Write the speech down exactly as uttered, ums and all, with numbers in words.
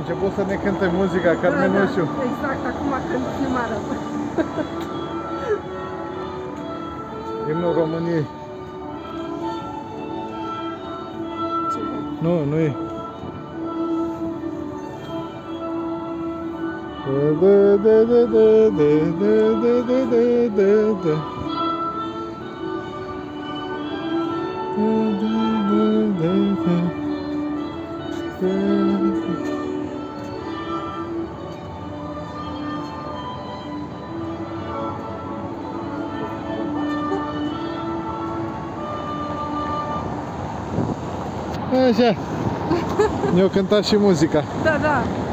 început să ne cânte muzica, Carmenușu. Da, da, exact, acum când filmarea. Imnul României. Nu, nu e. Da, da, da, da, da, da, da, da, da, da. Așa. Ne-o cântat și muzica. Da, da.